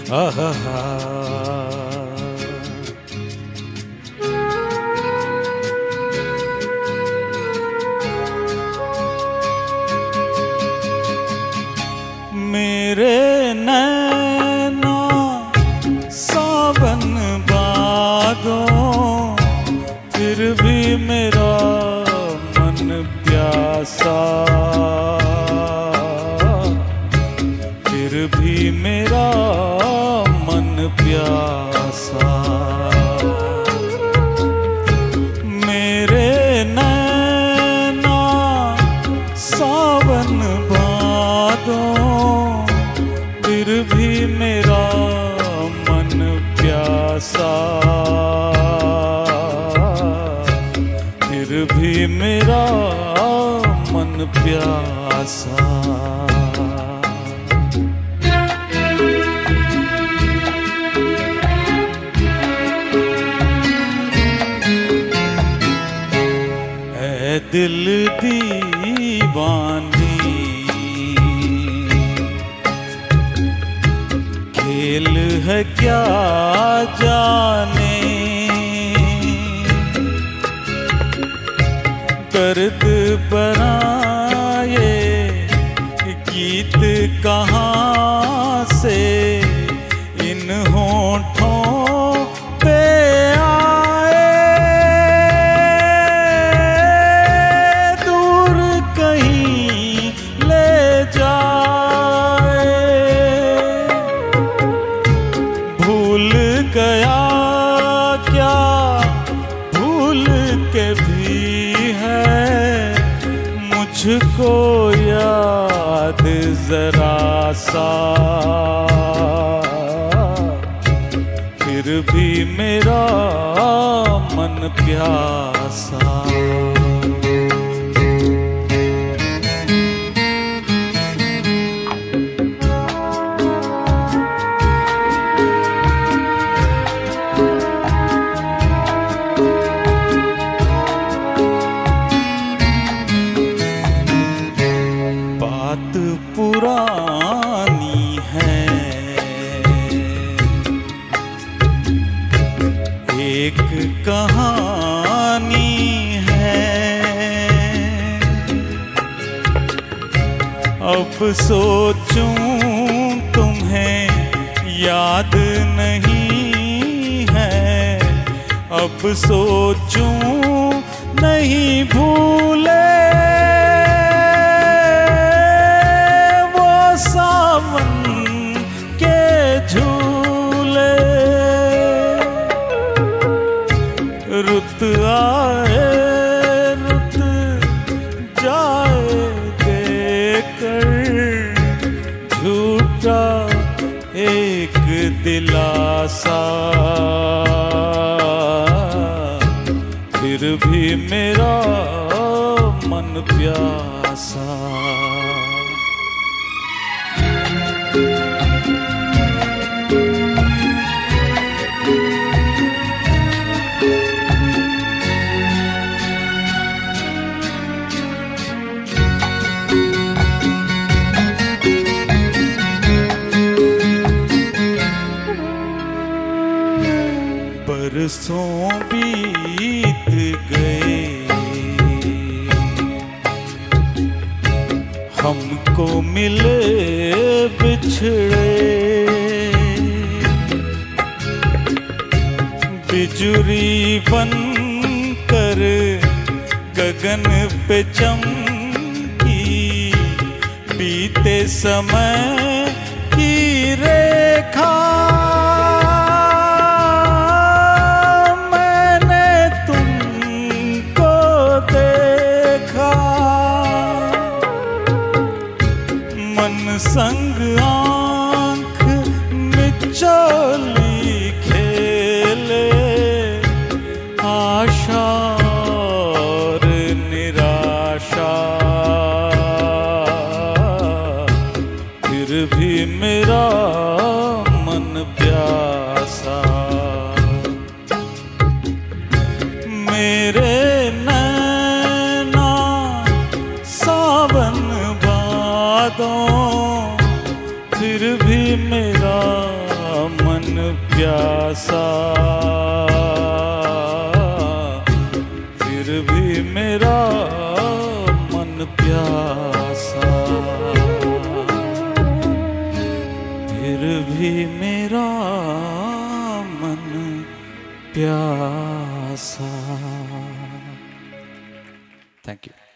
आहा मेरे नैना सावन बादों फिर भी मेरा मन प्यासा, फिर भी मेरा मन प्यासा। मेरे नैना सावन बादों फिर भी मेरा मन प्यासा, फिर भी मेरा मन प्यासा। ऐ दिल दीवानी खेल है क्या जाने, दर्द बनाए गीत कहाँ से इन होठों पे आए। दूर कहीं ले जाए, भूल गया क्या भूल के भी है मुझको याद जरा सा, फिर भी मेरा मन प्यासा। बात पुरानी है, एक कहानी है, अब सोचूं तुम्हें याद नहीं है, अब सोचूं नहीं भूले झूले। रुत आए रुत जाए देकर झूठा एक दिलासा, फिर भी मेरा मन प्यासा। बरसों बीत गए हमको मिले बिछड़े, बिजुरी बनकर गगन पे चमकी बीते समय की रेखा। मन संग आँख मिचौली खेले, आशा और निराशा, फिर भी मेरा मन प्यासा। भी मेरा मन प्यासा, फिर भी मेरा मन प्यासा, फिर भी मेरा मन प्यासा। Thank you.